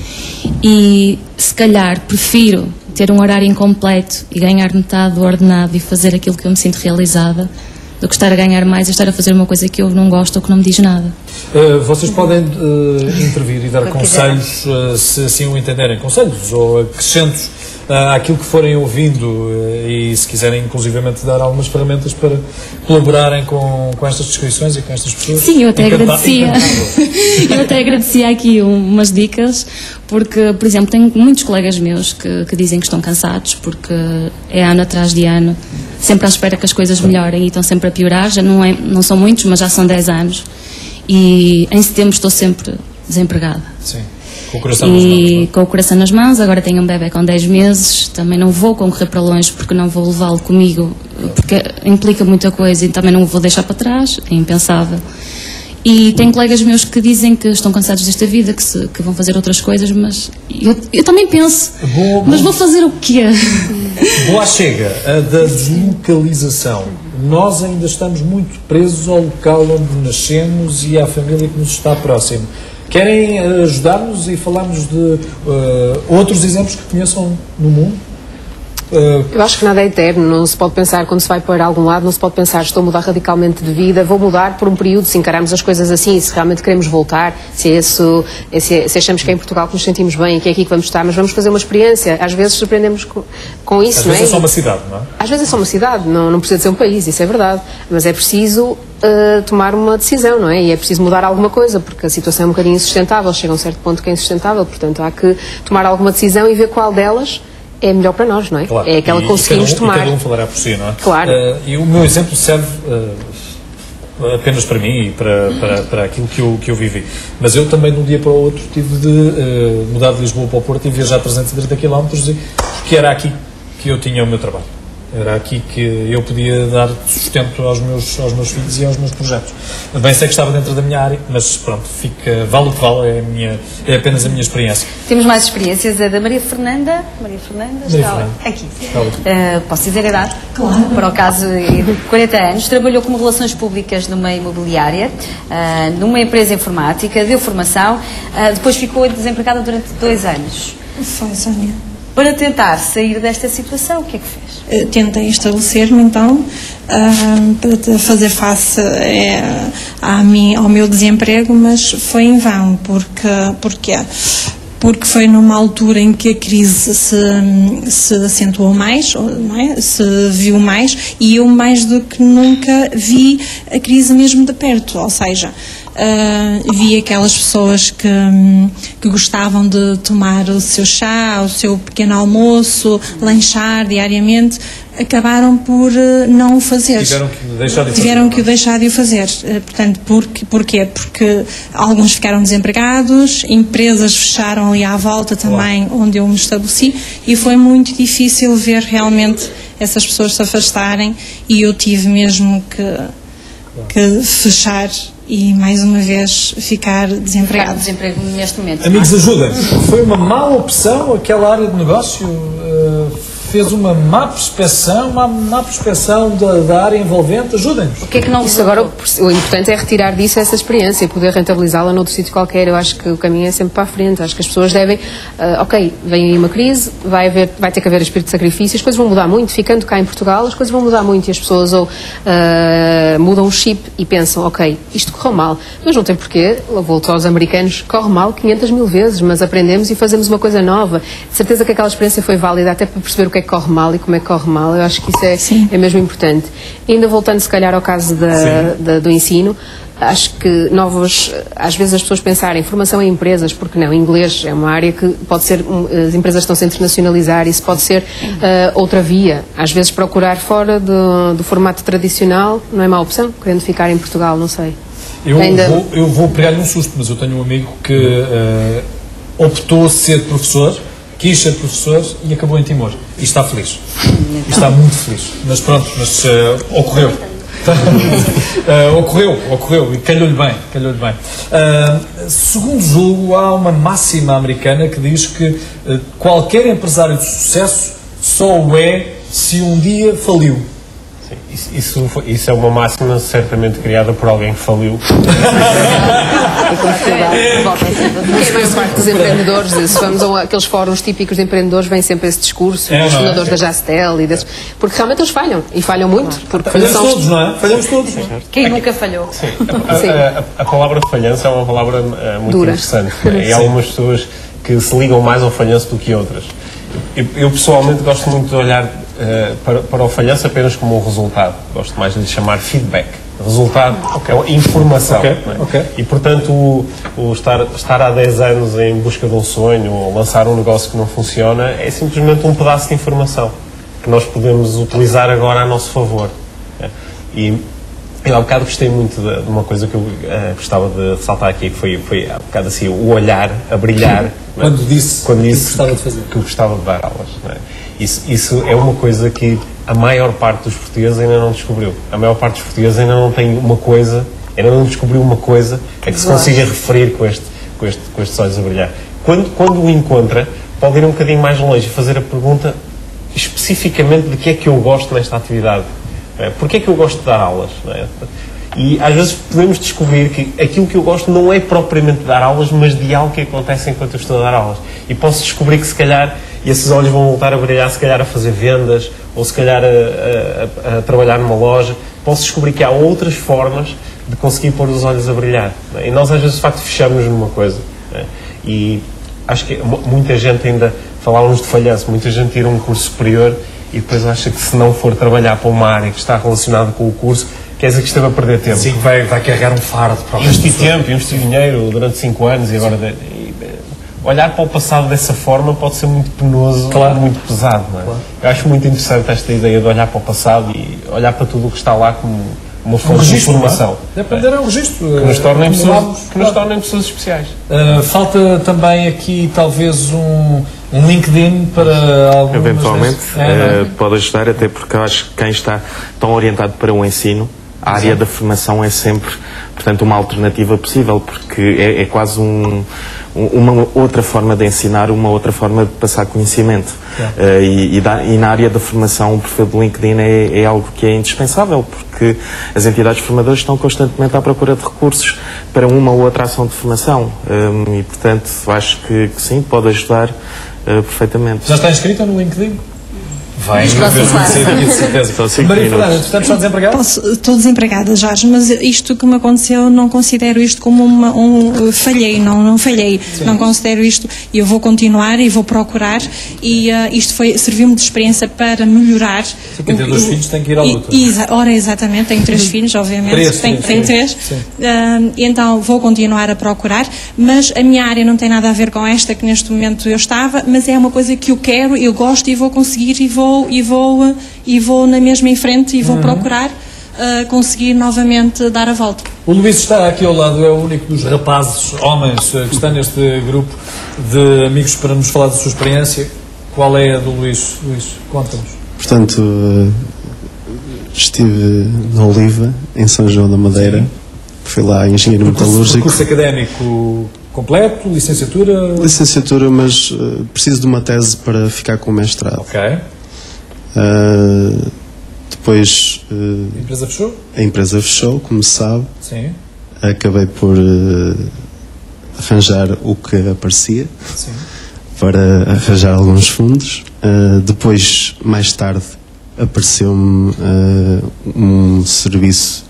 E se calhar prefiro ter um horário incompleto e ganhar metade do ordenado e fazer aquilo que eu me sinto realizada, do que estar a ganhar mais e estar a fazer uma coisa que eu não gosto ou que não me diz nada. Uh, vocês podem uh, intervir e dar conselhos, uh, se assim o entenderem, conselhos ou acrescentos uh, àquilo que forem ouvindo, uh, e se quiserem inclusivamente dar algumas ferramentas para colaborarem com, com estas descrições e com estas pessoas. Sim, eu até Encanta agradecia. eu até agradecia aqui umas dicas, porque, por exemplo, tenho muitos colegas meus que, que dizem que estão cansados, porque é ano atrás de ano, sempre à espera que as coisas melhorem e estão sempre a piorar. Já não, é, não são muitos, mas já são dez anos. e em setembro estou sempre desempregada. Sim. Com o coração e nas mãos, com o coração nas mãos, agora tenho um bebê com dez meses, também não vou concorrer para longe porque não vou levá-lo comigo, porque implica muita coisa e também não o vou deixar para trás, é impensável. E tenho colegas meus que dizem que estão cansados desta vida, que, se, que vão fazer outras coisas, mas eu, eu também penso, boa, mas boa. vou fazer o quê? Boa chega, a da deslocalização. Nós ainda estamos muito presos ao local onde nascemos e à família que nos está próxima. Querem ajudar-nos e falarmos de uh, outros exemplos que conheçam no mundo? Uh, Eu acho que nada é eterno, não se pode pensar, quando se vai para algum lado, não se pode pensar, estou a mudar radicalmente de vida, vou mudar por um período, se encararmos as coisas assim, se realmente queremos voltar, se, é isso, se, se achamos que é em Portugal que nos sentimos bem, que é aqui que vamos estar, mas vamos fazer uma experiência, às vezes surpreendemos com, com isso, às não é? vezes é só uma cidade, não é? Às vezes é só uma cidade, não, não precisa de ser um país, isso é verdade, mas é preciso uh, tomar uma decisão, não é? E é preciso mudar alguma coisa, porque a situação é um bocadinho insustentável, chega a um certo ponto que é insustentável, portanto há que tomar alguma decisão e ver qual delas é melhor para nós, não é? Claro. É aquela que conseguimos e cada um, tomar. E cada um falará por si, não é? Claro. Uh, e o meu exemplo serve uh, apenas para mim e para, para, para aquilo que eu, que eu vivi. Mas eu também, de um dia para o outro, tive de uh, mudar de Lisboa para o Porto e viajar trezentos e trinta quilómetros, porque era aqui que eu tinha o meu trabalho. Era aqui que eu podia dar sustento aos meus, aos meus filhos e aos meus projetos. Bem sei que estava dentro da minha área, mas pronto, fica, vale o que vale, é, a minha, é apenas a minha experiência. Temos mais experiências, a da Maria Fernanda. Maria Fernanda, Maria está Fernanda. aqui. Está aqui. Uh, posso dizer a idade? Claro. Para o caso de quarenta anos, trabalhou como relações públicas numa imobiliária, uh, numa empresa informática, deu formação, uh, depois ficou desempregada durante dois anos. Foi, Sónia. Para tentar sair desta situação, o que é que fez? Uh, tentei estabelecer-me então uh, para fazer face uh, a mim, ao meu desemprego, mas foi em vão, porque, porque, porque foi numa altura em que a crise se, se acentuou mais, não é? Se viu mais, e eu mais do que nunca vi a crise mesmo de perto, ou seja, Uh, vi aquelas pessoas que, que gostavam de tomar o seu chá, o seu pequeno almoço, lanchar diariamente, acabaram por uh, não o fazer. Tiveram que deixar de Tiveram fazer. que o deixar de o fazer. Uh, portanto, porque, porquê? Porque alguns ficaram desempregados, empresas fecharam ali à volta também, claro, onde eu me estabeleci, e foi muito difícil ver realmente essas pessoas se afastarem, e eu tive mesmo que, claro, que fechar e mais uma vez ficar desempregado. Ficar desemprego neste momento. Amigos, ajudem. Foi uma má opção aquela área de negócio? Uh, fez uma má prospeção, uma má prospeção da, da área envolvente? Ajudem-nos. O que é que não Isso agora, o, o importante é retirar disso essa experiência e poder rentabilizá-la noutro sítio qualquer. Eu acho que o caminho é sempre para a frente. Acho que as pessoas devem, uh, ok, vem aí uma crise, vai, haver, vai ter que haver espírito de sacrifício, as coisas vão mudar muito. Ficando cá em Portugal, as coisas vão mudar muito e as pessoas ou uh, mudam o chip e pensam, ok, isto correu mal, mas não tem porquê, volto aos americanos, corre mal quinhentas mil vezes, mas aprendemos e fazemos uma coisa nova. De certeza que aquela experiência foi válida até para perceber o que é que corre mal e como é que corre mal. Eu acho que isso é, é mesmo importante. E ainda voltando se calhar ao caso da, da, do ensino, acho que novos, às vezes as pessoas pensarem formação em empresas, porque não, inglês é uma área que pode ser, as empresas estão-se a internacionalizar, isso pode ser uh, outra via. Às vezes procurar fora do, do formato tradicional não é má opção, querendo ficar em Portugal, não sei. Eu Ainda... vou, eu vou pegar-lhe um susto, mas eu tenho um amigo que uh, optou a ser professor, quis ser professor e acabou em Timor. E está feliz. E está muito feliz. Mas pronto, mas uh, ocorreu. uh, ocorreu, ocorreu e calhou-lhe bem, calhou-lhe bem. Uh, segundo julgo, há uma máxima americana que diz que uh, qualquer empresário de sucesso só o é se um dia faliu. Isso, isso, isso é uma máxima certamente criada por alguém que faliu. É a maior parte dos empreendedores, se vamos a aqueles fóruns típicos de empreendedores, vem sempre esse discurso, é, dos não, fundadores é. da Jastel, e desses, porque realmente eles falham, e falham muito. Porque Falhamos são... todos, não é? Falhamos todos. Quem Aqui, nunca falhou? Sim. A, a, a, a palavra falhança é uma palavra uh, muito Dura. interessante. E há algumas pessoas que se ligam mais ao falhanço do que outras. Eu, eu pessoalmente gosto muito de olhar uh, para, para o falhanço apenas como um resultado. Gosto mais de lhe chamar feedback. Resultado, okay, é informação. Okay, não é? okay. E, portanto, o, o estar, estar há dez anos em busca de um sonho ou lançar um negócio que não funciona é simplesmente um pedaço de informação que nós podemos utilizar agora a nosso favor. É? E Eu há bocado gostei muito de, de uma coisa que eu uh, gostava de ressaltar aqui, que foi, foi há bocado assim, o olhar a brilhar. Quando disse quando que disse gostava de fazer. Que eu gostava de dar aulas. Não é? Isso, isso é uma coisa que a maior parte dos portugueses ainda não descobriu. A maior parte dos portugueses ainda não tem uma coisa, ainda não descobriu uma coisa a que se consiga referir com, este, com, este, com estes olhos a brilhar. Quando, quando o encontra, pode ir um bocadinho mais longe e fazer a pergunta especificamente de que é que eu gosto nesta atividade. É? Porquê é que eu gosto de dar aulas? Não é? E às vezes podemos descobrir que aquilo que eu gosto não é propriamente dar aulas, mas de algo que acontece enquanto eu estou a dar aulas. E posso descobrir que se calhar esses olhos vão voltar a brilhar, se calhar a fazer vendas, ou se calhar a, a, a trabalhar numa loja. Posso descobrir que há outras formas de conseguir pôr os olhos a brilhar. Não é? E nós às vezes de facto fechamos numa coisa. Não é? E acho que muita gente ainda, falávamos de falhanço, muita gente tira um curso superior e depois acha que se não for trabalhar para uma área que está relacionada com o curso, quer dizer que esteve a perder tempo. Sim, vai, vai carregar um fardo para o resto. Investir tempo, investir dinheiro durante cinco anos e agora... De, e, olhar para o passado dessa forma pode ser muito penoso, claro. Muito pesado. Não é? Claro. Eu acho muito interessante esta ideia de olhar para o passado e olhar para tudo o que está lá como uma fonte de informação. De aprender é um registro. Que nos tornem pessoas, que nos tornem pessoas especiais. Uh, falta também aqui talvez um, um LinkedIn para algumas... Eventualmente, é, uh, pode ajudar, até porque eu acho que quem está tão orientado para o ensino, a área da formação é sempre, portanto, uma alternativa possível, porque é, é quase um, uma outra forma de ensinar, uma outra forma de passar conhecimento. Uh, e, e, da, e na área da formação, o perfil do LinkedIn é, é algo que é indispensável, porque as entidades formadoras estão constantemente à procura de recursos para uma ou outra ação de formação. Um, e, portanto, acho que, que sim, pode ajudar uh, perfeitamente. Já está inscrita no LinkedIn? Vai, Nos próximos certeza. Maria Fernanda, portanto, está desempregada? Posso, estou desempregada, Jorge, mas isto que me aconteceu, não considero isto como uma, um falhei, não, não falhei, Sim. não considero isto, e eu vou continuar e vou procurar, e uh, isto foi, serviu-me de experiência para melhorar. Sim, quem tem dois filhos tem que ir à luta. E, e, ora, exatamente, tenho três filhos, obviamente, três, tenho, sim, tenho sim. três, Sim. Uh, então vou continuar a procurar, mas a minha área não tem nada a ver com esta que neste momento eu estava, mas é uma coisa que eu quero, eu gosto e vou conseguir e vou e vou e vou na mesma em frente e vou uhum. procurar uh, conseguir novamente dar a volta. O Luís está aqui ao lado, é o único dos rapazes, homens, que está neste grupo de amigos para nos falar da sua experiência. Qual é a do Luís? Luís, conta-nos. Portanto, uh, estive na Oliva, em São João da Madeira. Sim. Fui lá engenheiro metalúrgico. Curso académico completo, licenciatura? Licenciatura, mas uh, preciso de uma tese para ficar com o mestrado. Ok. Uh, depois uh, a empresa fechou? A empresa fechou, como se sabe. Sim. Acabei por uh, arranjar o que aparecia. Sim. Para arranjar alguns fundos. Uh, depois, mais tarde, apareceu-me uh, um serviço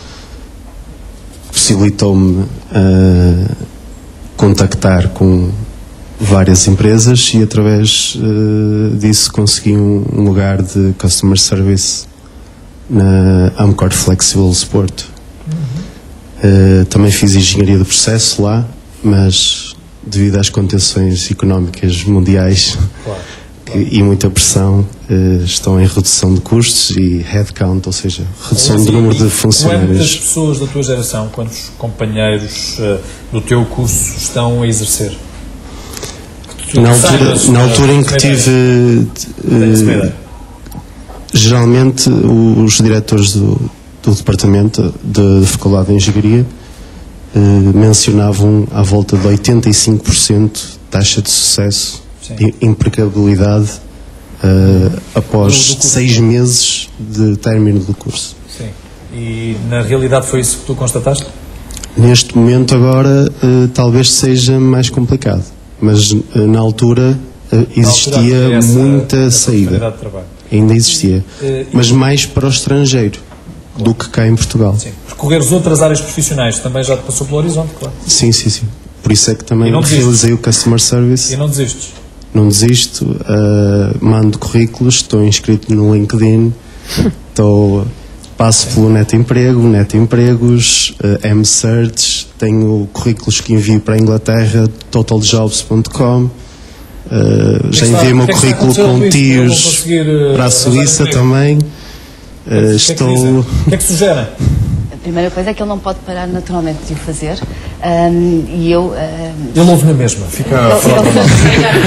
que possibilitou-me uh, contactar com várias empresas e através uh, disso consegui um, um lugar de Customer Service na Amcor Flexible Sport. Uhum. Uh, também fiz engenharia do processo lá, mas devido às contenções económicas mundiais, claro, claro. E, e muita pressão, uh, estão em redução de custos e headcount, ou seja, redução do número de funcionários. Quantas pessoas da tua geração, quantos companheiros uh, do teu curso estão a exercer? Na altura, na altura em que tive, uh, geralmente os diretores do, do departamento de, de Faculdade de Engenharia uh, mencionavam à volta de oitenta e cinco por cento taxa de sucesso e empregabilidade uh, após do, do seis meses de término do curso. Sim. E na realidade foi isso que tu constataste? Neste momento agora uh, talvez seja mais complicado. Mas na altura existia na altura, essa, muita essa saída. Ainda existia. Uh, mas mais para o estrangeiro do que cá em Portugal. Sim. Percorreres outras áreas profissionais também já te passou pelo horizonte, claro. Sim, sim, sim. Por isso é que também realizei o Customer Service. E não desistes? Não desisto. Uh, mando currículos, estou inscrito no LinkedIn, estou... Passo pelo Neto Emprego, Neto Empregos, uh, M-Search, tenho currículos que envio para a Inglaterra, total jobs ponto com, uh, já enviei o meu currículo com tios para a Suíça também. Uh, estou... O que é que sugerem? Primeira coisa é que ele não pode parar naturalmente de o fazer. Um, e eu... Um, ele ouve na mesma, fica a falar para nós.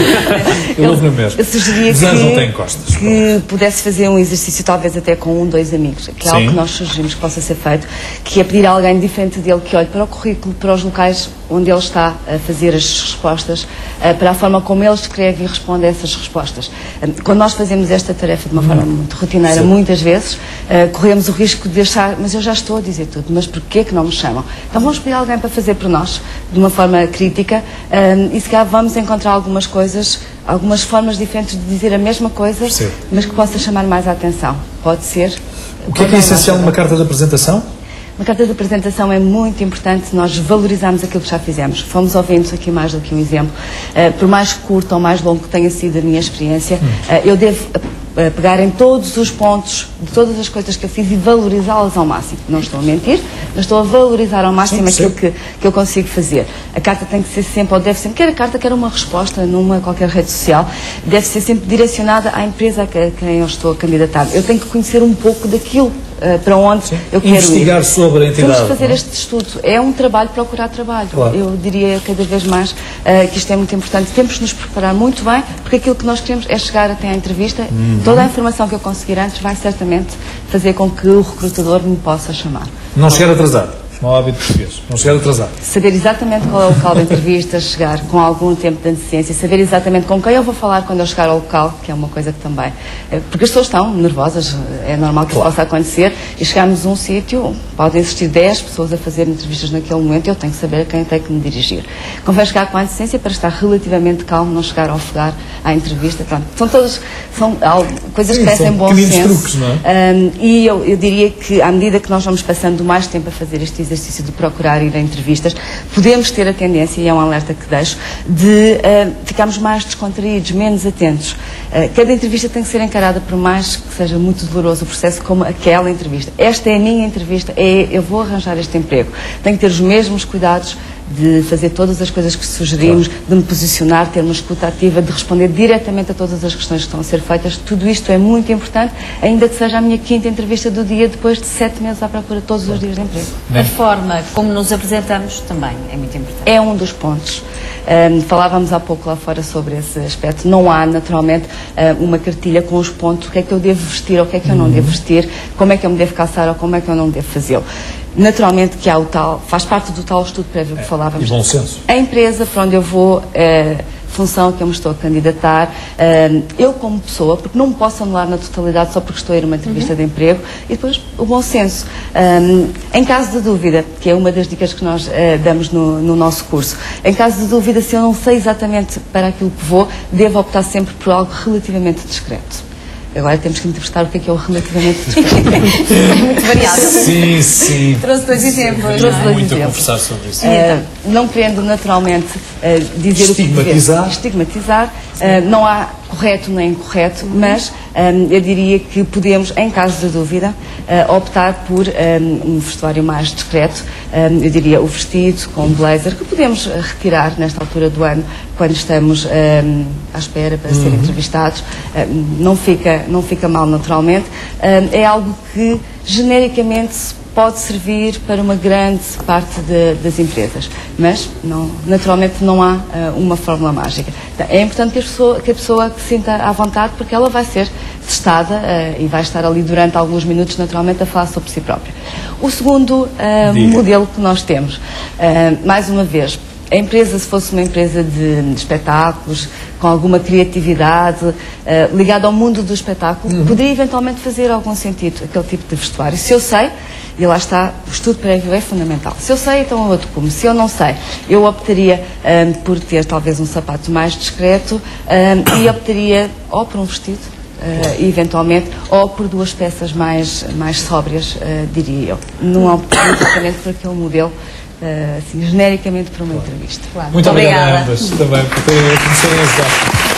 Ele ouve na mesma. Eu sugeria Os que, anos não têm costas. que pudesse fazer um exercício talvez até com um, dois amigos, que é Sim. algo que nós sugerimos que possa ser feito, que é pedir a alguém diferente dele que olhe para o currículo, para os locais onde ele está a fazer as respostas, para a forma como ele escreve e responde a essas respostas. Quando nós fazemos esta tarefa de uma forma muito rotineira, Sim. muitas vezes, corremos o risco de achar, mas eu já estou a dizer tudo, mas porquê que não me chamam? Então vamos pedir alguém para fazer por nós, de uma forma crítica, e se calhar vamos encontrar algumas coisas, algumas formas diferentes de dizer a mesma coisa, Sim. mas que possa chamar mais a atenção. Pode ser. O que é que é essencial numa carta de apresentação? Uma carta de apresentação é muito importante nós valorizarmos aquilo que já fizemos. Fomos ouvindo aqui mais do que um exemplo. Uh, por mais curto ou mais longo que tenha sido a minha experiência, uh, eu devo uh, pegar em todos os pontos de todas as coisas que eu fiz e valorizá-las ao máximo. Não estou a mentir, mas estou a valorizar ao máximo sim, aquilo sim. que, que eu consigo fazer. A carta tem que ser sempre, ou deve sempre, quer a carta, quer uma resposta numa qualquer rede social, deve ser sempre direcionada à empresa a quem eu estou a candidatar. Eu tenho que conhecer um pouco daquilo Uh, para onde Sim. eu quero Investigar ir. sobre a entidade. Temos que fazer não é? este estudo. É um trabalho procurar trabalho. Claro. Eu diria cada vez mais uh, que isto é muito importante. Temos que nos preparar muito bem, porque aquilo que nós queremos é chegar até à entrevista. Uhum. Toda a informação que eu conseguir antes vai certamente fazer com que o recrutador me possa chamar. Não chegar atrasado. Não há hábito português. Não chegar atrasado. Saber exatamente qual é o local da entrevista, chegar com algum tempo de antecedência, saber exatamente com quem eu vou falar quando eu chegar ao local, que é uma coisa que também... Porque as pessoas estão nervosas, é normal que Claro. isso possa acontecer, e chegarmos a um sítio, podem existir dez pessoas a fazer entrevistas naquele momento, e eu tenho que saber a quem tenho que me dirigir. Convém chegar com antecedência para estar relativamente calmo, não chegar a ofegar à entrevista. Pronto, são todas são coisas Sim, que parecem são bom pequeninos senso. truques, não é? Um, e eu, eu diria que, à medida que nós vamos passando mais tempo a fazer este exercício de procurar ir a entrevistas, podemos ter a tendência, e é um alerta que deixo, de uh, ficarmos mais descontraídos, menos atentos. Uh, cada entrevista tem que ser encarada, por mais que seja muito doloroso o processo, como aquela entrevista. Esta é a minha entrevista, é, eu vou arranjar este emprego. Tenho que ter os mesmos cuidados de fazer todas as coisas que sugerimos, claro. De me posicionar, ter uma escuta ativa, de responder diretamente a todas as questões que estão a ser feitas. Tudo isto é muito importante, ainda que seja a minha quinta entrevista do dia, depois de sete meses à procura todos claro. Os dias de emprego. A forma como nos apresentamos também é muito importante. É um dos pontos. Um, falávamos há pouco lá fora sobre esse aspecto. Não há, naturalmente, uh, uma cartilha com os pontos, o que é que eu devo vestir ou o que é que eu não uhum. devo vestir, como é que eu me devo calçar ou como é que eu não devo fazê-lo. Naturalmente que há o tal, faz parte do tal estudo prévio que é, falávamos. E bom senso. A empresa para onde eu vou, eh, função que eu me estou a candidatar, eh, eu como pessoa, porque não me posso anular na totalidade só porque estou a ir a uma entrevista uhum. de emprego, e depois o bom senso. Um, em caso de dúvida, que é uma das dicas que nós eh, damos no, no nosso curso, em caso de dúvida, se eu não sei exatamente para aquilo que vou, devo optar sempre por algo relativamente discreto. Agora temos que interpretar o que é que é o relativamente discreto. É muito variado. Sim, sim. Trouxe dois exemplos. Trouxe dois muito exemplos. a conversar sobre isso. Uh, não querendo naturalmente uh, dizer estigmatizar. o que estigmatizar, uh, não há correto nem incorreto, mas um, eu diria que podemos, em caso de dúvida, uh, optar por um, um vestuário mais discreto. Um, eu diria o vestido com um blazer, que podemos uh, retirar nesta altura do ano, quando estamos um, à espera para uhum. ser entrevistados. Um, não fica, não fica mal naturalmente. Um, é algo que genericamente pode servir para uma grande parte de, das empresas, mas não, naturalmente não há uh, uma fórmula mágica. Então, é importante que a, pessoa, que a pessoa se sinta à vontade, porque ela vai ser testada uh, e vai estar ali durante alguns minutos, naturalmente, a falar sobre si própria. O segundo uh, modelo que nós temos, uh, mais uma vez, a empresa, se fosse uma empresa de, de espetáculos, com alguma criatividade, uh, ligada ao mundo do espetáculo, uhum. poderia eventualmente fazer algum sentido aquele tipo de vestuário. Se eu sei, e lá está, o estudo prévio é fundamental. Se eu sei, então eu adequo-me. Se eu não sei, eu optaria um, por ter talvez um sapato mais discreto um, e optaria ou por um vestido, uh, eventualmente, ou por duas peças mais, mais sóbrias, uh, diria eu. Não optaria exatamente por aquele modelo, Uh, assim, genericamente para uma entrevista. Claro. Muito obrigada obrigada a ambas também por terem conhecerem ajudar.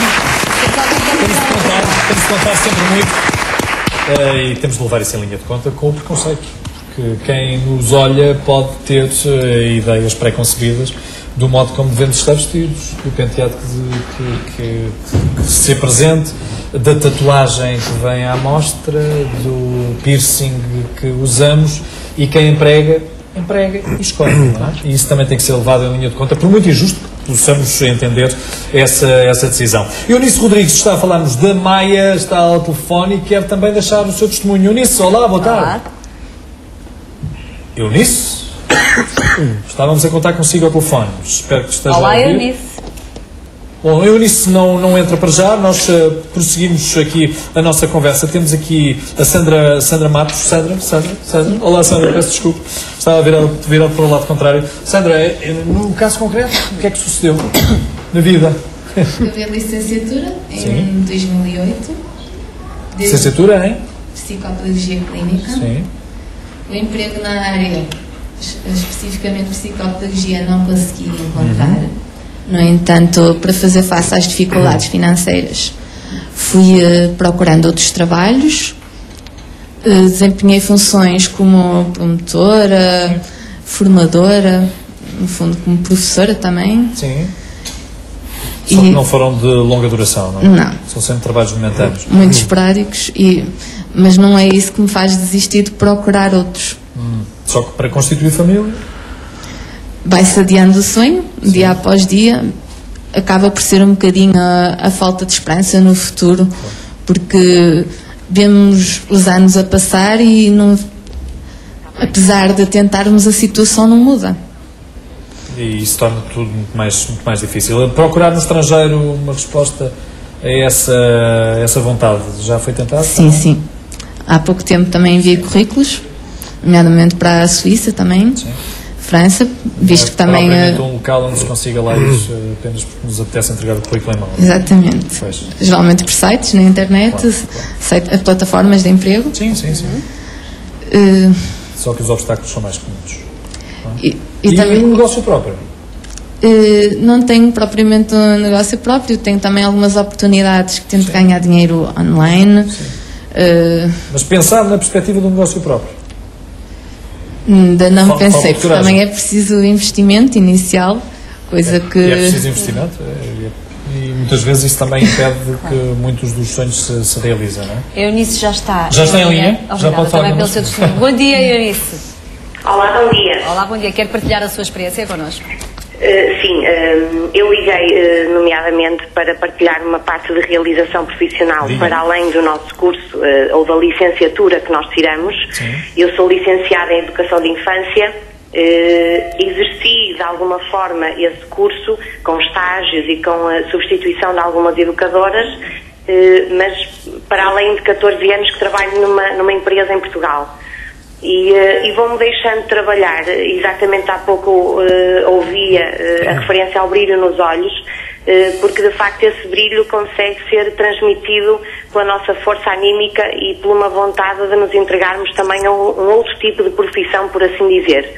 Temos de contar, temos de contar sempre muito uh, e temos de levar isso em linha de conta com o preconceito. Porque quem nos olha pode ter uh, ideias pré-concebidas do modo como devemos estar vestidos, do penteado que, que, que, que se apresente, da tatuagem que vem à mostra, do piercing que usamos. e quem emprega, emprega e escolhe, não é? E isso também tem que ser levado em linha de conta, por muito injusto que possamos entender essa, essa decisão. Eunice Rodrigues está a falar-nos da Maia, está ao telefone e quer também deixar o seu testemunho. Eunice, olá, boa tarde. Olá. Eunice? Estávamos a contar consigo ao telefone. Espero que esteja olá, a ouvir. Eunice. Bom, Eunice não, não entra para já, nós uh, prosseguimos aqui a nossa conversa. Temos aqui a Sandra, Sandra Matos. Sandra, Sandra, Sandra. Olá, Sandra, peço desculpa, estava virado, virado para o lado contrário. Sandra, no caso concreto, o que é que sucedeu na vida? Acabei a licenciatura em Sim. dois mil e oito. Licenciatura em? Psicopedagogia Clínica. Sim. O emprego na área, especificamente psicopedagogia, não consegui encontrar. Uhum. No entanto, para fazer face às dificuldades financeiras, fui uh, procurando outros trabalhos, uh, desempenhei funções como promotora, formadora, no fundo como professora também. Sim. Só que não foram de longa duração, não é? Não. São sempre trabalhos momentâneos. Muito esporádicos, e, mas não é isso que me faz desistir de procurar outros. Hum. Só que para constituir família... Vai-se adiando o sonho, Sim. dia após dia, acaba por ser um bocadinho a, a falta de esperança no futuro, porque vemos os anos a passar e, não, apesar de tentarmos, a situação não muda. E isso torna tudo muito mais, muito mais difícil. Procurar no estrangeiro uma resposta a essa, a essa vontade, já foi tentado? Sim, também? sim. Há pouco tempo também enviei currículos, nomeadamente para a Suíça também. Sim. França, visto é, que também... É uh, um local onde se consiga lá isso, uh, apenas porque nos apetece entregar o currículo em mão. Exatamente. Pois. Geralmente por sites, na internet, claro, claro. Site, plataformas de emprego. Sim, sim, sim. Uh, Só que os obstáculos são mais comuns. E, e, e também, um negócio próprio? Uh, não tenho propriamente um negócio próprio, tenho também algumas oportunidades que tento sim. ganhar dinheiro online. Uh, Mas pensar na perspectiva do negócio próprio? Ainda não Fal, pensei, porque também é preciso investimento inicial, coisa é, que... E é preciso investimento, é, e muitas vezes isso também impede que muitos dos sonhos se, se realizem, não é? Eunice já está. Já está em linha? Obrigada, já pode falar também pelo seu testemunho. Bom dia, Eunice. Olá, bom dia. Olá, bom dia. Quer partilhar a sua experiência connosco? Uh, sim, uh, eu liguei uh, nomeadamente para partilhar uma parte de realização profissional Diga. para além do nosso curso uh, ou da licenciatura que nós tiramos. Sim. Eu sou licenciada em Educação de Infância, uh, exerci de alguma forma esse curso com estágios e com a substituição de algumas educadoras, uh, mas para além de catorze anos que trabalho numa, numa empresa em Portugal. E, uh, e vou-me deixando trabalhar. Exatamente há pouco uh, ouvia uh, a referência ao brilho nos olhos, uh, porque de facto esse brilho consegue ser transmitido pela nossa força anímica e por uma vontade de nos entregarmos também a um, um outro tipo de profissão, por assim dizer.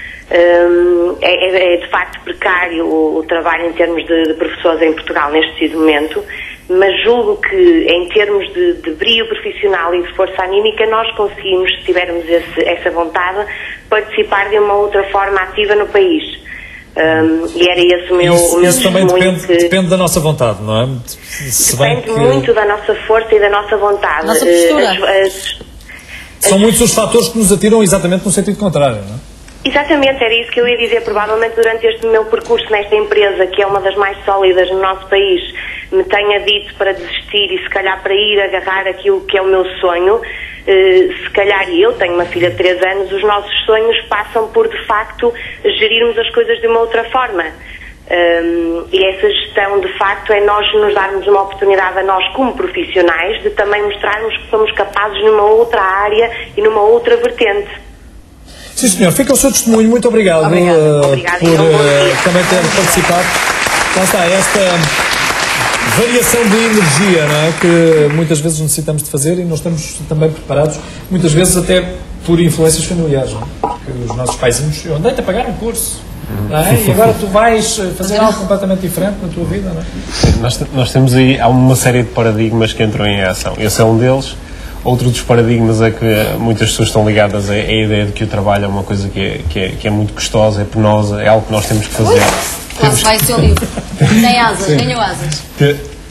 Um, é, é de facto precário o, o trabalho em termos de, de professores em Portugal neste preciso momento, mas julgo que em termos de, de brilho profissional e de força anímica nós conseguimos, se tivermos esse, essa vontade, participar de uma outra forma ativa no país. Um, e era esse o meu, isso, o meu isso também depende, que... depende da nossa vontade, não é? Se depende que... muito da nossa força e da nossa vontade. Nossa postura. As, as, São as... muitos os fatores que nos atiram exatamente no sentido contrário, não é? Exatamente, era isso que eu ia dizer. Provavelmente durante este meu percurso nesta empresa, que é uma das mais sólidas no nosso país, me tenha dito para desistir e se calhar para ir agarrar aquilo que é o meu sonho. Uh, se calhar, e eu tenho uma filha de três anos, os nossos sonhos passam por de facto gerirmos as coisas de uma outra forma. Um, e essa gestão de facto é nós nos darmos uma oportunidade a nós como profissionais de também mostrarmos que somos capazes numa outra área e numa outra vertente. Sim, senhor. Fica o seu testemunho. Muito obrigado, uh, obrigado por uh, também ter participado. Lá está, esta variação de energia, não é? Que muitas vezes necessitamos de fazer e nós estamos também preparados, muitas vezes até por influências familiares, não é? Porque os nosos paizinhos, eu andei-te a pagar um curso, não é? E agora tu vais fazer algo completamente diferente na tua vida, não é? Nós, nós temos aí, há uma série de paradigmas que entram em ação. Esse é um deles. Outro dos paradigmas é que muitas pessoas estão ligadas à ideia de que o trabalho é uma coisa que é, que é, que é muito custosa, é penosa, é algo que nós temos que fazer. Lá se vai o seu livro. Nem asas, ganhou asas.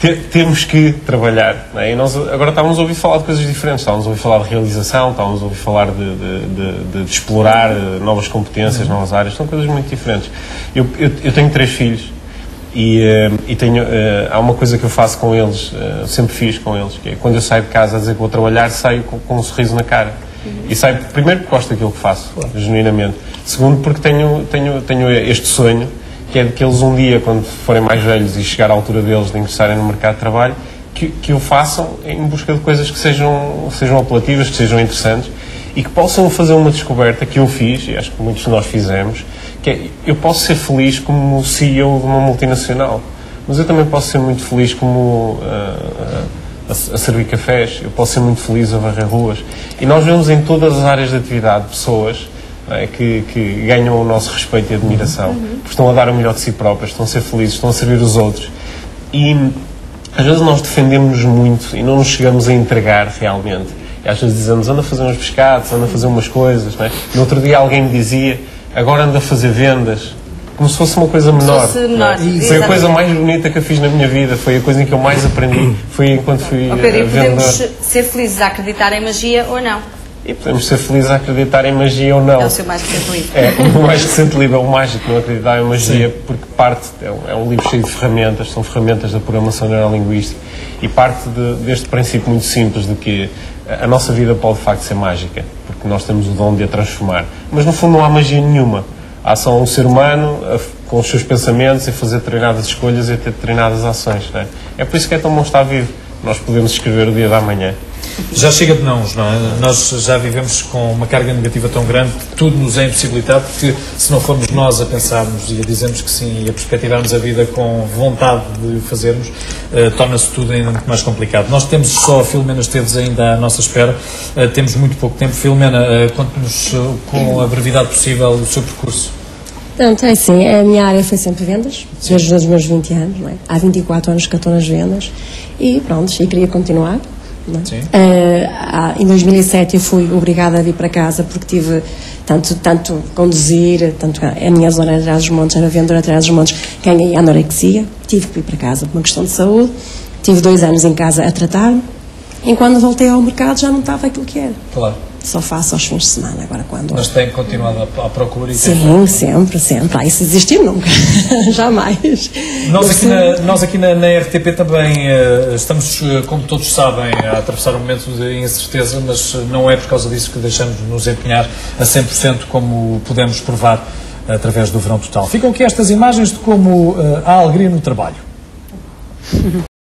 te, temos que trabalhar. Não é? E nós agora estávamos a ouvir falar de coisas diferentes, estávamos a ouvir falar de realização, estávamos a ouvir falar de, de, de, de, de explorar novas competências, novas áreas, são coisas muito diferentes. Eu, eu, eu tenho três filhos e, uh, e tenho, uh, há uma coisa que eu faço com eles, uh, sempre fiz com eles, que é quando eu saio de casa a dizer que vou trabalhar, saio com, com um sorriso na cara. E saio, primeiro, porque gosto daquilo que faço, genuinamente. Segundo, porque tenho, tenho, tenho este sonho, que é de que eles um dia, quando forem mais velhos e chegar à altura deles de ingressarem no mercado de trabalho, que, que o façam em busca de coisas que sejam, sejam apelativas, que sejam interessantes e que possam fazer uma descoberta que eu fiz, e acho que muitos de nós fizemos, que é, eu posso ser feliz como C E O de uma multinacional, mas eu também posso ser muito feliz como uh, uh, a, a servir cafés, eu posso ser muito feliz a varrer ruas. E nós vemos em todas as áreas de atividade pessoas É, que, que ganham o nosso respeito e admiração, uhum. porque estão a dar o melhor de si próprias, estão a ser felizes, estão a servir os outros. E às vezes nós defendemos-nos muito e não nos chegamos a entregar realmente. E às vezes dizemos, anda a fazer uns pescados, anda a fazer umas coisas. Não é? No outro dia alguém me dizia, agora anda a fazer vendas, como se fosse uma coisa menor. menor é? Foi a coisa mais bonita que eu fiz na minha vida, foi a coisa em que eu mais aprendi, foi enquanto fui oh, Pedro, uh, vendedor. Podemos ser felizes a acreditar em magia ou não? E podemos ser felizes a acreditar em magia ou não. É o seu mais recente livro. É, o mais recente livro é o Mágico, não acreditar em magia, Sim. porque parte, é um, é um livro cheio de ferramentas, são ferramentas da programação neurolinguística, e parte de, deste princípio muito simples de que a nossa vida pode de facto ser mágica, porque nós temos o dom de a transformar. Mas no fundo não há magia nenhuma. Há só um ser humano a, com os seus pensamentos, a fazer treinadas escolhas e a ter treinadas ações. Não é? É por isso que é tão bom estar vivo. Nós podemos escrever o dia da manhã. Já chega de nãos, não é? Nós já vivemos com uma carga negativa tão grande que tudo nos é impossibilitado, porque se não formos nós a pensarmos e a dizermos que sim e a perspectivarmos a vida com vontade de o fazermos, uh, torna-se tudo ainda muito mais complicado. Nós temos só a Filomena Esteves ainda à nossa espera, uh, temos muito pouco tempo. Filomena, uh, conte-nos uh, com a brevidade possível o seu percurso. Portanto, é assim, a minha área foi sempre vendas, desde os meus vinte anos, não é? Há vinte e quatro anos que estou nas vendas e pronto, e queria continuar. Não é? uh, em dois mil e sete eu fui obrigada a vir para casa porque tive tanto, tanto conduzir, tanto a minha zona era atrás dos montes, era vendedora atrás dos montes, ganhei anorexia, tive que ir para casa por uma questão de saúde, tive dois anos em casa a tratar-me, e quando voltei ao mercado já não estava aquilo que era. Claro. Só faço aos fins de semana, agora quando... Mas tem continuado à procura e Sim, tem... sempre, sempre. Ah, isso existir nunca. Jamais. Nós aqui, na, nós aqui na, na R T P também uh, estamos, uh, como todos sabem, a atravessar um momento de incerteza, mas não é por causa disso que deixamos de nos empenhar a cem por cento, como podemos provar através do Verão Total. Ficam aqui estas imagens de como uh, há alegria no trabalho.